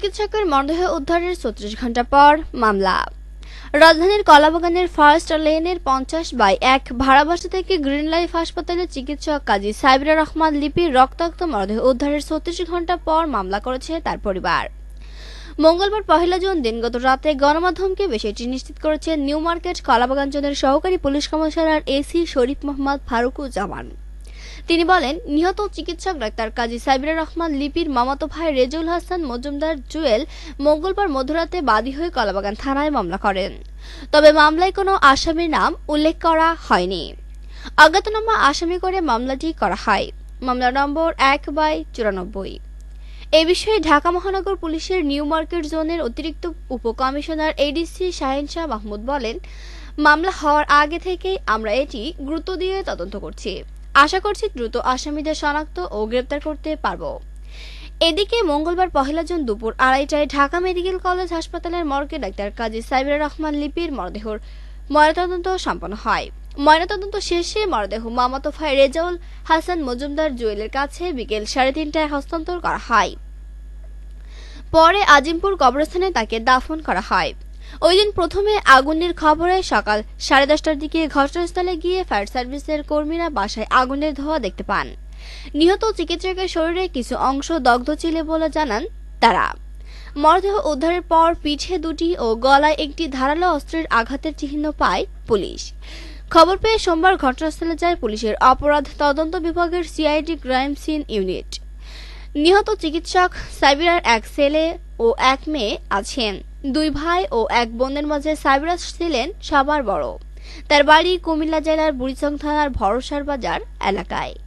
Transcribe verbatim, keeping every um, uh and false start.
চিকিৎসকের মরদেহ উদ্ধারের ছত্রিশ ঘন্টা পর মামলা। রাজধানীর কলাবাগানের ফার্স্ট লেনের পঞ্চাশ বাই এক ভাড়াবাসা থেকে গ্রিন লাইফ হাসপাতালের চিকিৎসক কাজী সাইবিরা রহমান লিপির রক্তাক্ত মরদেহ উদ্ধারের ছত্রিশ ঘন্টা পর মামলা করেছে তার পরিবার। মঙ্গলবার পহেলা জুন দিনগত রাতে গণমাধ্যমকে বিষয়টি নিশ্চিত করেছেন নিউ মার্কেট কলাবাগান জোনের সহকারী police commissioner AC Sharif Mohammad Faruquzzaman. তিনি বলেন, নিহত চিকিৎসক ডাক্তার কাজী সাইবিরা রহমান লিপির মামাতো ভাই রেজাউল হাসান মজুমদার জুয়েল মঙ্গলবার মধ্যরাতে বাদী হয়ে কলাবাগান থানায় মামলা করেন। তবে মামলায় কোনো আসামির নাম উল্লেখ করা হয়নি। অজ্ঞাতনামা আসামি করে মামলাটি করা হয়। মামলা নম্বর এক বাই চুরানব্বই। এ বিষয়ে ঢাকা মহানগর পুলিশের নিউ মার্কেট জোনের অতিরিক্ত উপকমিশনার এডিসি শাহিন শাহ মাহমুদ বলেন, মামলা হওয়ার আগে থেকেই আমরা এটি গুরুত্ব দিয়ে তদন্ত করছি। আশা করছি দ্রুত আসামিদের শনাক্ত ও গ্রেপ্তার করতে পারব। এদিকে মঙ্গলবার পহেলা জুন দুপুর আড়াইটায় ঢাকা মেডিকেল কলেজ হাসপাতালের মর্গে ডাক্তার কাজী সাইবিরা রহমান লিপির মরদেহর ময়নাতদন্ত সম্পন্ন হয়। ময়নাতদন্ত শেষে মরদেহ মামাতো ভাই রেজাউল হাসান মজুমদার জুয়েলের কাছে বিকেল সাড়ে তিনটায় হস্তান্তর করা হয়। পরে আজিমপুর কবরস্থানে তাকে দাফন করা হয়। ওই দিন প্রথমে আগুনের খবরে সকাল সাড়ে দশটার দিকে ঘটনাস্থলে গিয়ে ফায়ার সার্ভিসের কর্মীরা বাসায় আগুনের ধোঁয়া দেখতে পান। নিহত চিকিৎসকের শরীরে কিছু অংশ দগ্ধ ছিল বলে জানান তারা। মরদেহ উদ্ধারের পর পিঠে দুটি ও গলায় একটি ধারালো অস্ত্রের আঘাতের চিহ্ন পায় পুলিশ। খবর পেয়ে সোমবার ঘটনাস্থলে যায় পুলিশের অপরাধ তদন্ত বিভাগের সিআইডি ক্রাইম সিন ইউনিট। নিহত চিকিৎসক সাইবিরার এক ছেলে ও এক মেয়ে আছেন। দুই ভাই ও এক বোনের মাঝে সাইবিরা ছিলেন সবার বড়। তার বাড়ি কুমিল্লা জেলার বুড়িচং থানার ভরসার বাজার এলাকায়।